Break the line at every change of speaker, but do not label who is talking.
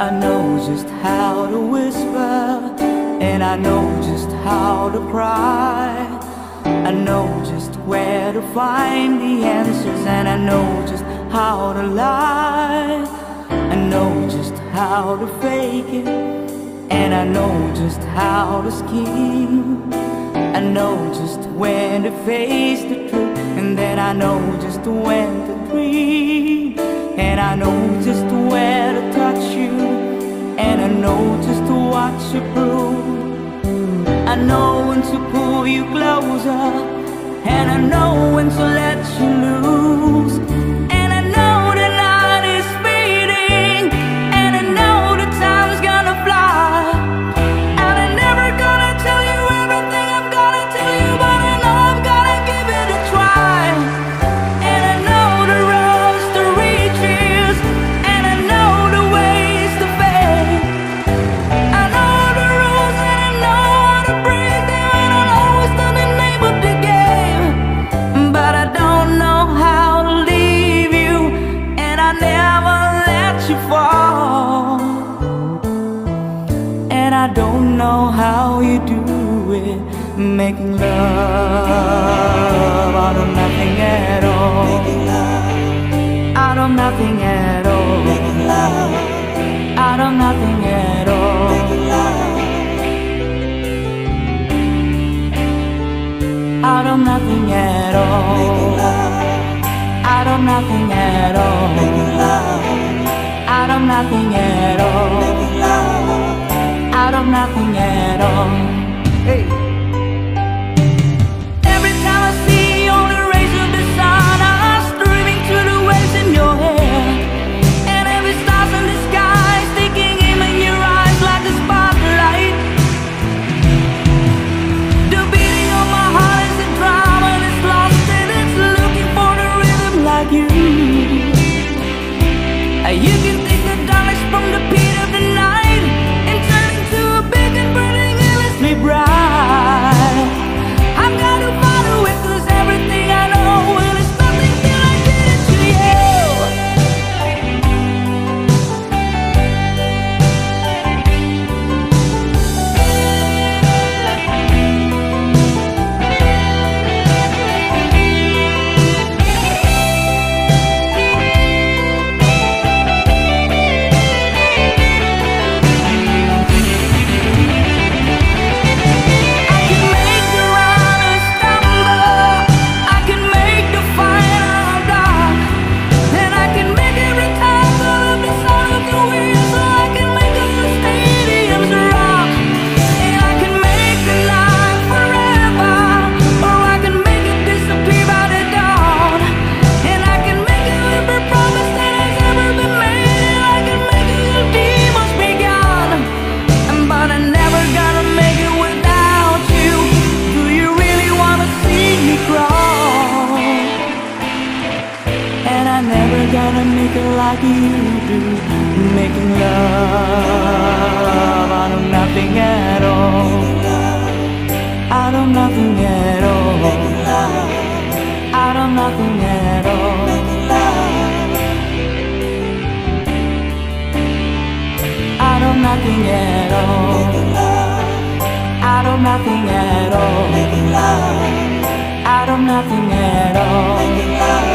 I know just how to whisper, and I know just how to cry. I know just where to find the answers, and I know just how to lie. I know just how to fake it, and I know just how to scheme. I know just when to face the truth, and then I know just when to dream. And I know just where to touch you, and I know just what to prove. I know when to pull you closer, and I know when to let you loose. And I know the night is fading, and I know the time's gonna fly. And I'm never gonna tell you everything I'm gonna tell you, but I know I'm gonna give it a try. And I know the roads to reaches, and I know the ways to fade. I know the rules, and I know how to break them, and I know it's not the name of the game. But I don't know how to leave you, and I never let you fall. And I don't know how you do it, making love out of nothing at all. Out of nothing at all. Out of nothing at all. Out of nothing at all. Out of nothing at all. Out of nothing at all. Out of nothing at all. Hey. Every time I see only rays of the sun are streaming through the waves in your hair, and every star's in the sky sticking in your eyes like a spotlight. The beating of my heart is a drum, and it's lost and it's looking for the rhythm like you. You can take the darkness from the pit of the night and turn it into a beacon burning endlessly bright. I'm gonna follow it, 'cause everything I know, well, it's nothing till I get it to you. I can make the runner stumble, I can make the fighter dark, and I can make every time of the sound of the wind, so I can make all the stadiums rock. And I can make the night forever, or I can make it disappear by the dawn. And I can make every promise that has ever been made, and I can make all the demons be gone. But I'm never gonna make it without you. Do you really wanna see me crawl? And I'm never gonna make it like you do, making love out of nothing at all. Out of nothing at all. Out of nothing at all. Out of nothing at all. Out of nothing at all. Out of nothing at all.